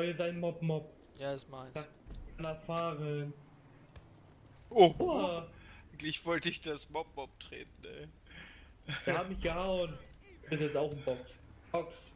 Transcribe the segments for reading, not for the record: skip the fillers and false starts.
hier sein Mob. Ja, ist meins. Da kann er fahren. Oh! Oh, Eigentlich wollte ich das Mob treten, ey. der hat mich gehauen. Ist jetzt auch ein Box. Fox.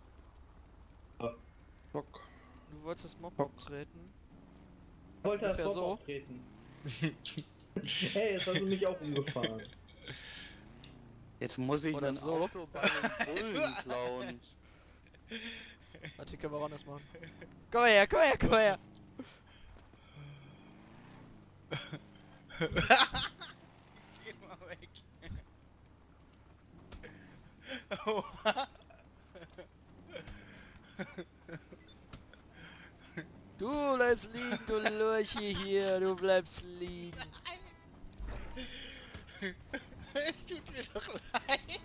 Bock. Du wolltest das Mob Bock. treten? Wollte das Ungefähr Mob so. auftreten. Hey, jetzt hast du mich auch umgefahren. Jetzt muss ich Oder ein so. Auto bei den Bullen klauen. Warte, können wir auch anders machen. Komm her, komm her, komm her! Geh mal weg. Oha. Du bleibst liegen, du Lurchi hier, du bleibst liegen. Es tut mir doch leid.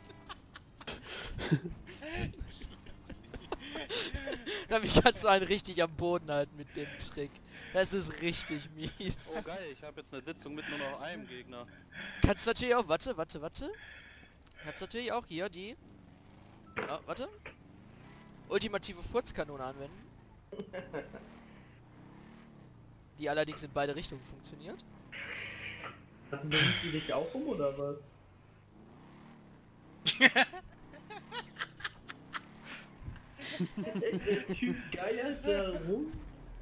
Damit kannst du einen richtig am Boden halten mit dem Trick. Das ist richtig mies. Oh geil, ich habe jetzt eine Sitzung mit nur noch einem Gegner. Kannst natürlich auch, warte. Kannst natürlich auch hier die... Oh, warte. Ultimative Furzkanone anwenden. Die allerdings in beide Richtungen funktioniert. Also bringt sie dich auch um oder was? Der Typ geiert da rum.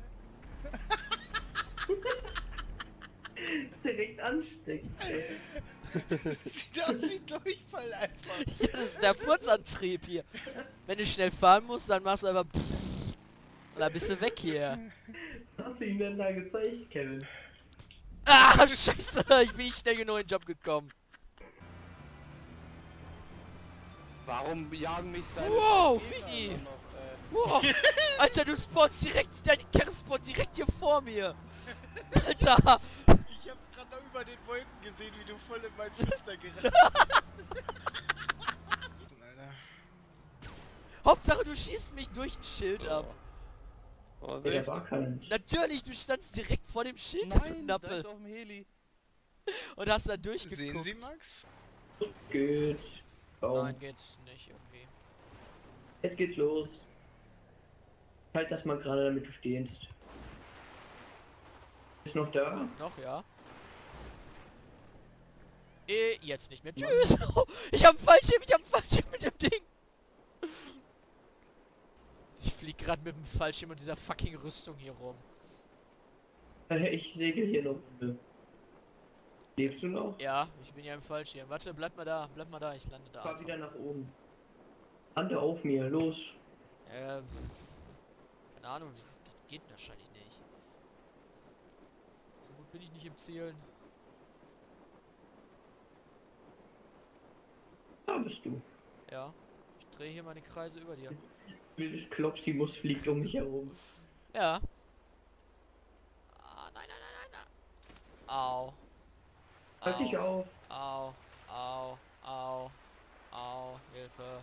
Ist direkt ansteckend. Sieht aus wie Durchfall einfach. Ja, das ist der Furzantrieb hier. Wenn du schnell fahren musst, dann machst du einfach und dann bist du weg hier. Was hast du ihm denn da gezeigt, Kevin? Ah, scheiße, ich bin nicht schnell genug in den Job gekommen. Warum jagen mich seine Wow, Gegner Fini. dann noch, Wow. Alter, du spawnst direkt, deine Kerre spawnt direkt hier vor mir. Alter. Ich hab's gerade noch über den Wolken gesehen, wie du voll in mein Pfister gerannt bist. Alter. Hauptsache, du schießt mich durch ein Schild ab. Oh, Ja, der war kein. Natürlich, du standst direkt vor dem Schild, du Nein, Knappel. direkt auf dem Heli. Und hast da durchgeguckt. Sehen Sie, Max? Gut. Oh. Nein, geht's nicht irgendwie. Jetzt geht's los. Halt das mal gerade, damit du stehst. Ist noch da? Noch, ja. Jetzt nicht mehr. Tschüss. Ich hab einen Fallschirm mit dem Ding. Ich flieg gerade mit dem Fallschirm und dieser fucking Rüstung hier rum. Ich segel hier noch. Lebst du noch? Ja, ich bin ja im Fallschirm. Warte, bleib mal da, ich lande da. Fahr einfach. wieder nach oben. Lande auf mir, los. Keine Ahnung, das geht wahrscheinlich nicht. So gut bin ich nicht im Zielen. Da bist du. Ja, ich drehe hier meine Kreise über dir. Wildes Klopsimus fliegt um mich herum. Ja. Ah, nein. Au. Halt dich auf. Au, Hilfe.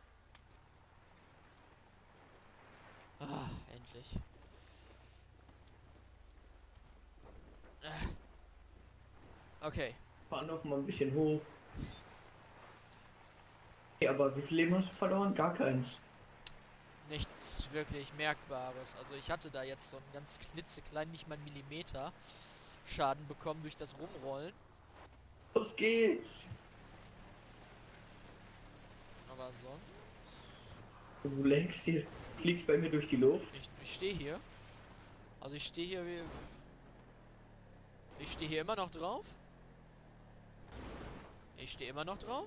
Ah, endlich. Okay. Fahr noch mal ein bisschen hoch. Okay, aber wie viel Leben hast du verloren? Gar keins. Nichts wirklich Merkbares. Also ich hatte da jetzt so einen ganz klitzekleinen, nicht mal einen Millimeter Schaden bekommen durch das Rumrollen. Los geht's. Aber sonst... Du lenkst hier, fliegst bei mir durch die Luft. Ich stehe hier. Also ich stehe hier wie... Ich stehe hier immer noch drauf. Ich stehe immer noch drauf.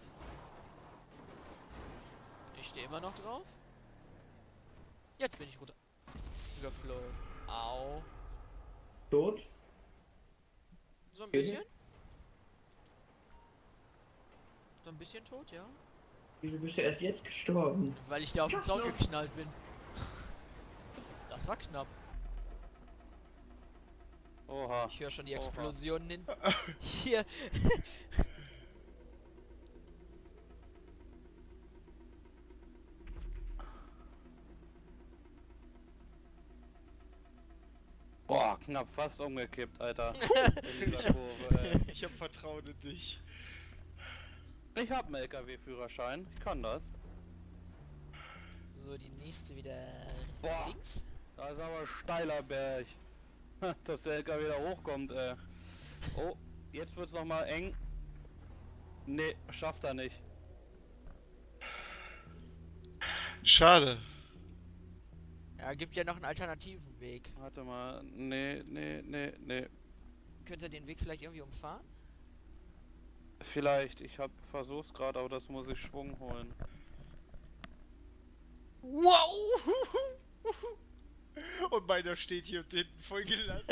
Ich stehe immer noch drauf. Jetzt bin ich runter geflogen. Au. Tot. So ein bisschen. So ein bisschen tot, ja. Wieso bist du erst jetzt gestorben? Weil ich da auf den Zaun geknallt bin. Das war knapp. Oha. Ich höre schon die Oha. Explosionen hin. Hier. Boah, knapp fast umgekippt, Alter. In dieser Kurve, ey. Ich hab Vertrauen in dich. Ich hab einen LKW-Führerschein, ich kann das. So, die nächste wieder Boah. links. Da ist aber ein steiler Berg. Dass der LKW wieder hochkommt, Oh, jetzt wird's noch mal eng. Nee, schafft er nicht. Schade. Ja, gibt ja noch einen alternativen Weg. Warte mal. Nee. Könnt ihr den Weg vielleicht irgendwie umfahren? Vielleicht, versuch's gerade, aber das muss ich Schwung holen. Wow! Und meiner steht hier und hinten voll gelassen.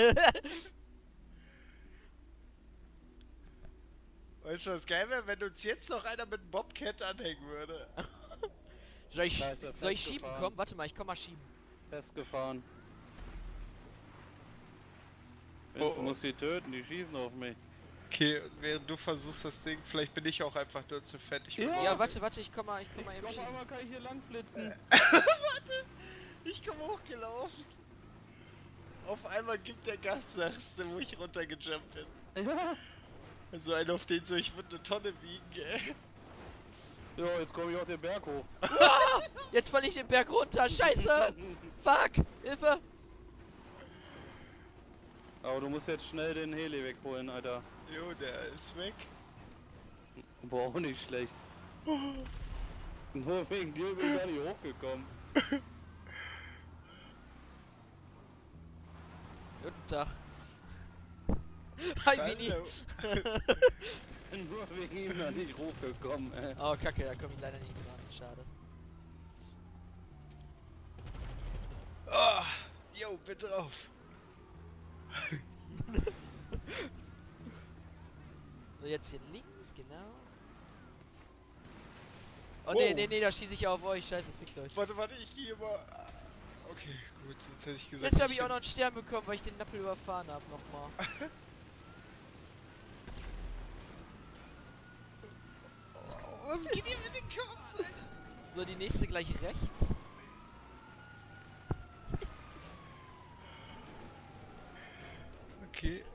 Weißt du, was geil wäre, wenn uns jetzt noch einer mit einem Bobcat anhängen würde? Soll ich, Da ist er soll ich schieben festgefahren. kommen? Warte mal, ich komm mal schieben. Festgefahren. Oh. Du musst die töten, die schießen auf mich. Okay, und während du versuchst das Ding, vielleicht bin ich auch einfach nur zu fett. Ich bin Ja, warte, ich komm mal eben Auf schieben. einmal kann ich hier lang flitzen. Ich komm hochgelaufen. Auf einmal gibt der Gas, sagst du, wo ich runtergejumpt bin. Ja. Also einer, auf den so, ich würde eine Tonne wiegen, ey. Jo, jetzt komme ich auf den Berg hoch. Jetzt fall ich den Berg runter, scheiße! Fuck! Hilfe! Aber du musst jetzt schnell den Heli wegholen, Alter. Jo, der ist weg. Boah, auch nicht schlecht. Nur wegen dir bin ich gar nicht hochgekommen. Guten Tag. Hi, Mini! Hallo. Nur wegen ihm noch nicht hochgekommen, ey. Oh, kacke, da komm ich leider nicht dran. Schade. Oh, jo, bin drauf. So, jetzt hier links, genau. Oh, Wow. nee, da schieße ich ja auf euch. Scheiße, fickt euch. Warte, ich gehe mal. Okay, gut, sonst hätte ich gesagt. Jetzt habe ich auch noch einen Stern bekommen, weil ich den Nappel überfahren habe nochmal. Oh, was geht hier mit den Cops, Alter? So, die nächste gleich rechts. Okay.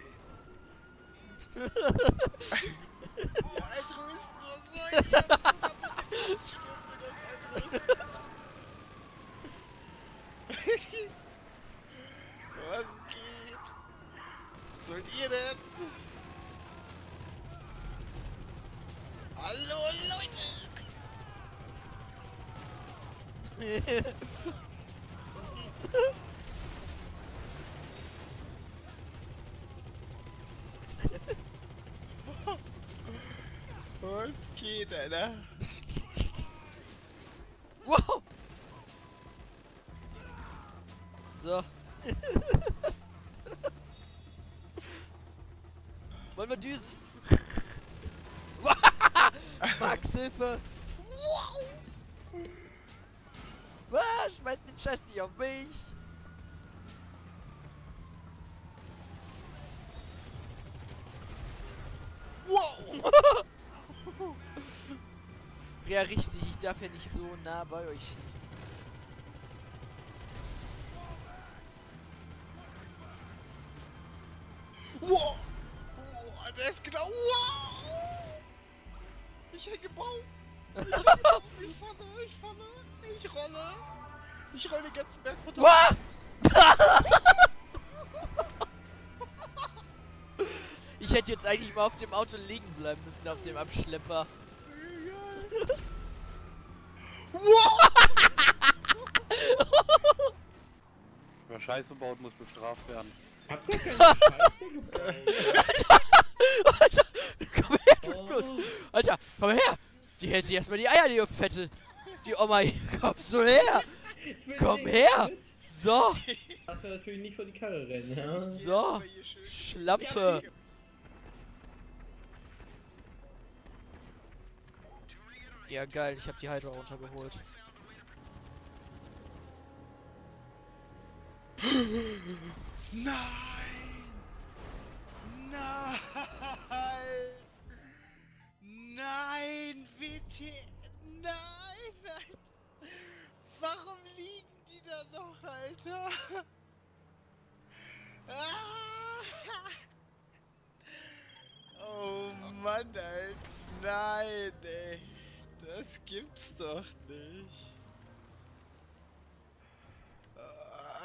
Ja, Altruisten, was soll ich jetzt? Was geht? Was wollt ihr denn? Hallo Leute! Was geht, Alter? Wow! So. Wollen wir düsen? Max, Hilfe! Was? Schmeiß den Scheiß nicht auf mich! Wow! Ja, richtig, ich darf ja nicht so nah bei euch schießen. Wow! Oh, der ist genau. Wow! Ich hänge Baum! Ich falle! Ich rolle! Ich rolle den ganzen Berg runter! Wow! Ich hätte jetzt eigentlich mal auf dem Auto liegen bleiben müssen, auf dem Abschlepper. Wow! Wer Scheiße baut, muss bestraft werden. Hab gar keine Scheiße gebaut. Alter, komm her, du Oh. Nuss. Alter, komm her. Die hält sich erstmal die Eier, die Fette. Die Oma hier, kommst du her? Ich will Komm nicht her. mit. So, Darfst du natürlich nicht vor die Karre rennen, ja? so. Schlampe. Ja, geil, ich hab die Hydra runtergeholt. Nein! Nein! Nein, bitte! Nein, nein! Warum liegen die da noch, Alter? Ah! Oh Mann, Alter! Nein, ey! Das gibt's doch nicht!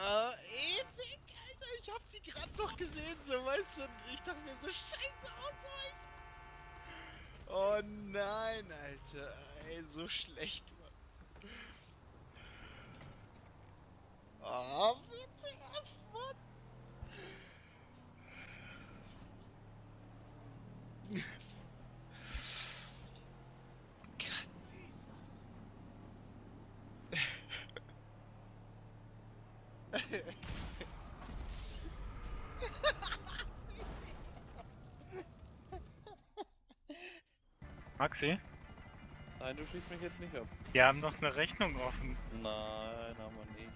hab sie gerade noch gesehen, so, weißt du, und ich dachte mir so, scheiße, ausweichen. Oh nein, Alter, ey, so schlecht, Mann. Oh, WTF, Mann. Maxi, Nein, du schießt mich jetzt nicht ab. wir haben noch eine Rechnung offen. Nein, haben wir nicht.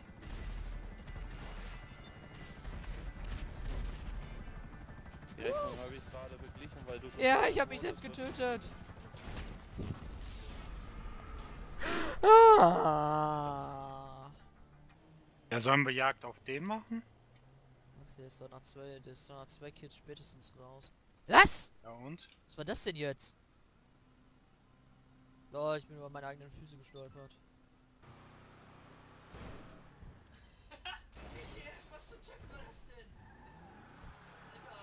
Die Rechnung habe ich gerade beglichen, weil du... Ja, ich habe mich selbst getötet. Ah. Ja, sollen wir Jagd auf den machen? Der ist doch nach zwei Kills spätestens raus. Was? Ja und? Was war das denn jetzt? Oh, ich bin über meine eigenen Füße gestolpert. Was zum Teufel war das denn? Alter.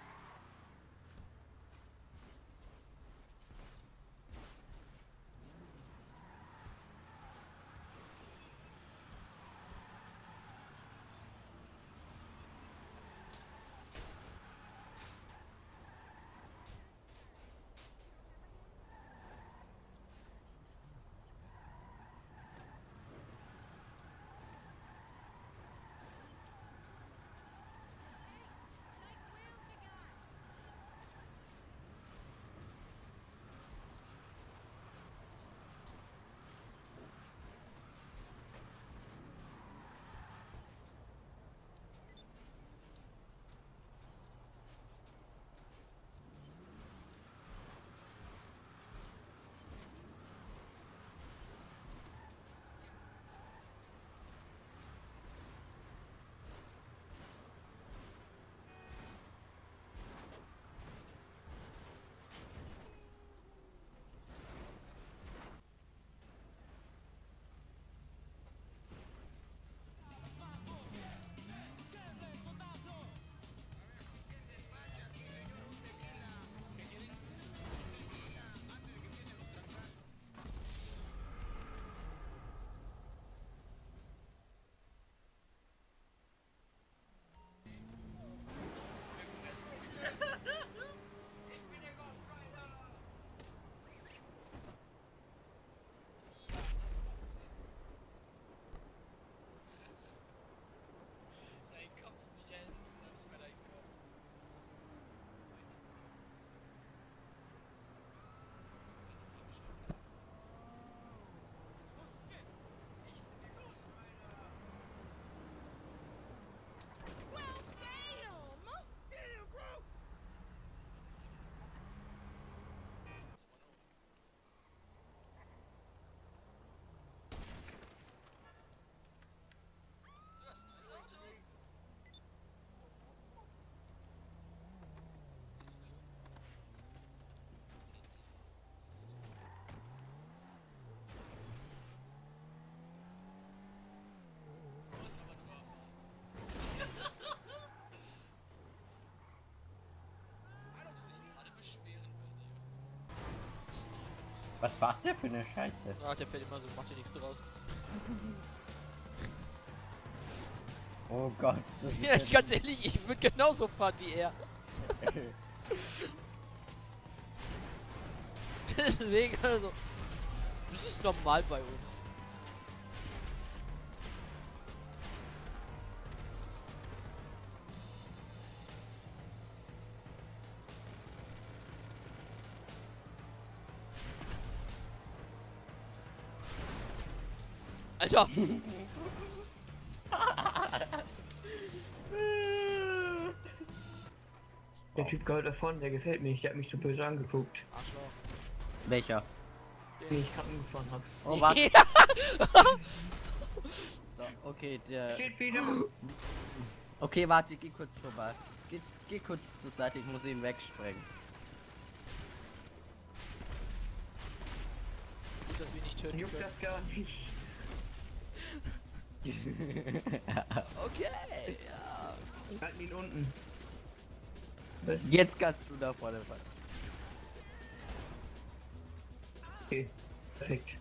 Was macht der für eine Scheiße? Ah, der fällt immer so, macht hier nichts draus. Oh Gott. Das ist Ja, ich ganz ehrlich, ich würde genauso fahren wie er. Deswegen, also, das ist normal bei uns. Alter! Der Typ gerade davon, der gefällt mir nicht, der hat mich so böse angeguckt, Arschloch. Welcher? den ich gerade umgefahren habe. Oh, warte. So, okay, der... Steht wieder. Okay, warte, geh kurz vorbei. Geh kurz zur Seite, ich muss ihn wegsprengen. Gut, dass wir ihn nicht töten Juckt können. das gar nicht. Okay, ja. Halten ihn unten. Was? Jetzt kannst du da vorne fahren. Okay, perfekt.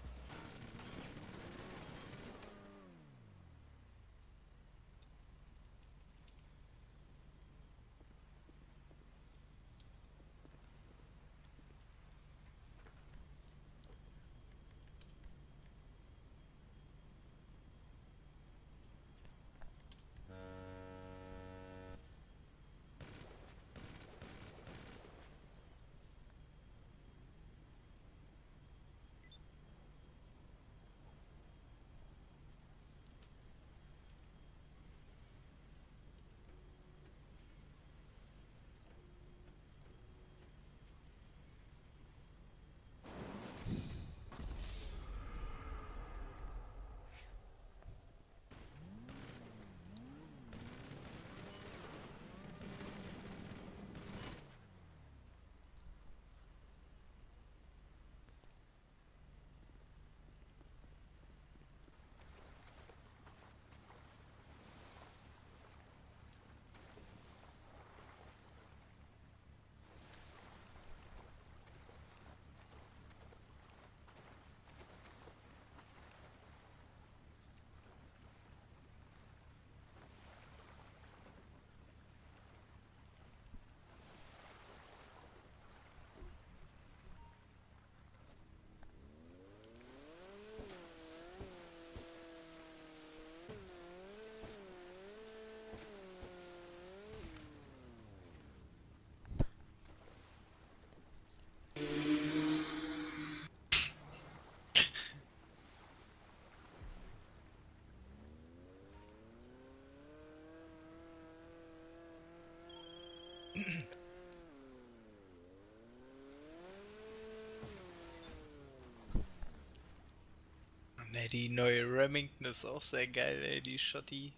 Ne, die neue Remington ist auch sehr geil, ey, die Schotti.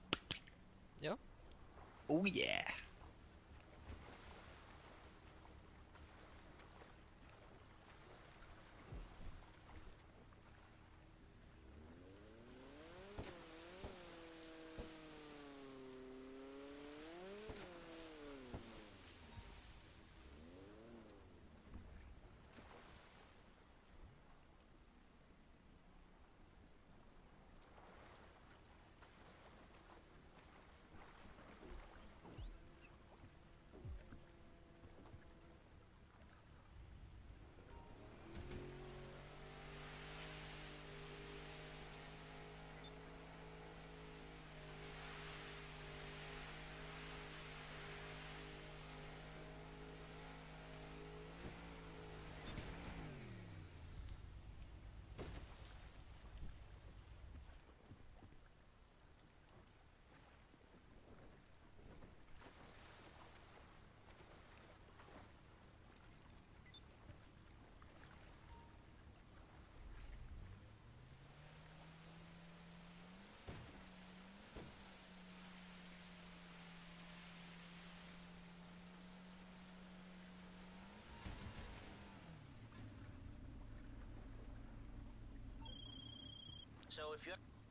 Ja? Oh yeah. So if you're